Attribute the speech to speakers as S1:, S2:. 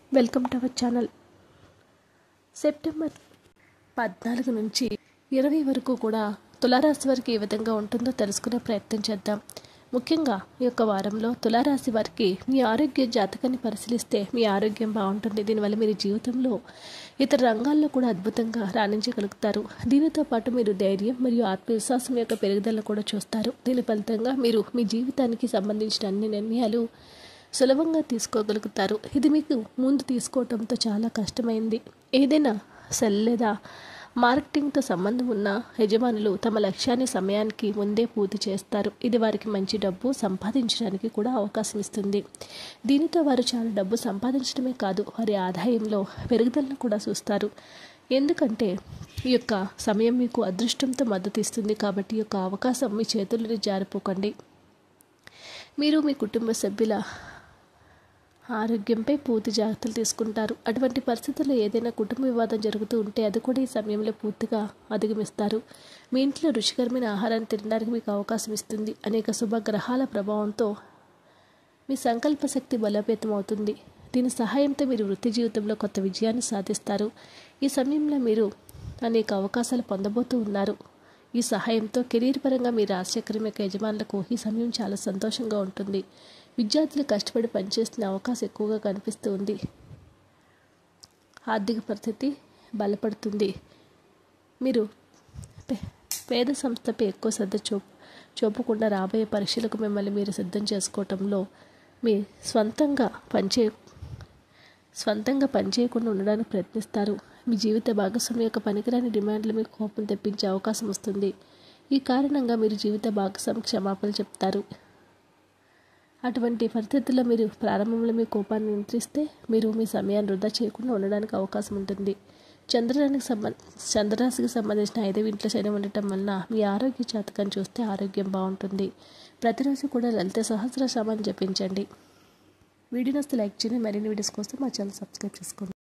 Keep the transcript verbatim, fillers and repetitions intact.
S1: Welcome to our channel. September పద్నాలుగు నుంచి ఇరవై వరకు కూడా తులారాశి వారికి ఏ విధంగా ఉంటుందో తెలుసుకునే ప్రయత్నం చేద్దాం. ముఖ్యంగా ఈ యొక్క వారంలో తులారాశి వారికి మీ ఆరోగ్య జాతకాన్ని పరిశీలిస్తే మీ ఆరోగ్యం బాగుంటుంది. దీనివల్ల మీరు జీవితంలో ఇతర రంగాల్లో కూడా అద్భుతంగా రాణించగలుగుతారు. దీనితో పాటు మీరు ధైర్యం మరియు ఆత్మవిశ్వాసం యొక్క పెరుగుదలను కూడా చూస్తారు. దీని ఫలితంగా మీరు మీ జీవితానికి సంబంధించిన అన్ని నిర్ణయాలు సులభంగా తీసుకోగలుగుతారు. ఇది మీకు ముందు తీసుకోవడంతో చాలా కష్టమైంది. ఏదైనా సెల్ లేదా మార్కెటింగ్తో సంబంధం ఉన్న యజమానులు తమ లక్ష్యాన్ని సమయానికి ముందే పూర్తి చేస్తారు. ఇది వారికి మంచి డబ్బు సంపాదించడానికి కూడా అవకాశం ఇస్తుంది. దీనితో వారు చాలా డబ్బు సంపాదించడమే కాదు, వారి ఆదాయంలో పెరుగుదలను కూడా చూస్తారు. ఎందుకంటే ఈ యొక్క సమయం మీకు అదృష్టంతో మద్దతు ఇస్తుంది. కాబట్టి ఈ యొక్క అవకాశం మీ చేతుల్లోనే జారిపోకండి. మీరు మీ కుటుంబ సభ్యుల ఆరోగ్యంపై పూర్తి జాగ్రత్తలు తీసుకుంటారు. అటువంటి పరిస్థితుల్లో ఏదైనా కుటుంబ వివాదం జరుగుతూ ఉంటే అది కూడా ఈ సమయంలో పూర్తిగా అధిగమిస్తారు. మీ ఇంట్లో రుచికరమైన ఆహారాన్ని తినడానికి మీకు అవకాశం ఇస్తుంది. అనేక శుభగ్రహాల ప్రభావంతో మీ సంకల్ప శక్తి బలోపేతం అవుతుంది. దీని సహాయంతో మీరు వృత్తి జీవితంలో కొత్త విజయాన్ని సాధిస్తారు. ఈ సమయంలో మీరు అనేక అవకాశాలు పొందబోతూ ఉన్నారు. ఈ సహాయంతో కెరీర్ పరంగా మీ రాశిచక్రం యొక్క యజమానులకు ఈ సమయం చాలా సంతోషంగా ఉంటుంది. విద్యార్థులు కష్టపడి పనిచేస్తున్న అవకాశం ఎక్కువగా కనిపిస్తూ ఉంది. ఆర్థిక పరిస్థితి బలపడుతుంది. మీరు పేద సంస్థపై ఎక్కువ శ్రద్ధ చూపు చూపకుండా రాబోయే పరీక్షలకు మిమ్మల్ని మీరు సిద్ధం చేసుకోవటంలో మీ స్వంతంగా పనిచే స్వంతంగా పనిచేయకుండా ఉండడానికి ప్రయత్నిస్తారు. మీ జీవిత భాగస్వామి యొక్క పనికిరాని డిమాండ్లు మీకు కోపం తెప్పించే అవకాశం వస్తుంది. ఈ కారణంగా మీరు జీవిత భాగస్వామి క్షమాపణలు చెప్తారు. అటువంటి పరిస్థితుల్లో మీరు ప్రారంభంలో మీ కోపాన్ని నియంత్రిస్తే మీరు మీ సమయాన్ని వృధా చేయకుండా ఉండడానికి అవకాశం ఉంటుంది. చంద్రరాశికి సంబంధ చంద్రరాశికి సంబంధించిన ఐదవ ఇంట్లో శని ఉండటం వలన మీ ఆరోగ్య జాతకాన్ని చూస్తే ఆరోగ్యం బాగుంటుంది. ప్రతిరోజు కూడా లలిత సహస్రనామాన్ని జపించండి. వీడియో నచ్చితే లైక్ చేయండి. మరిన్ని వీడియోస్ కోసం మా ఛానల్ సబ్స్క్రైబ్ చేసుకోండి.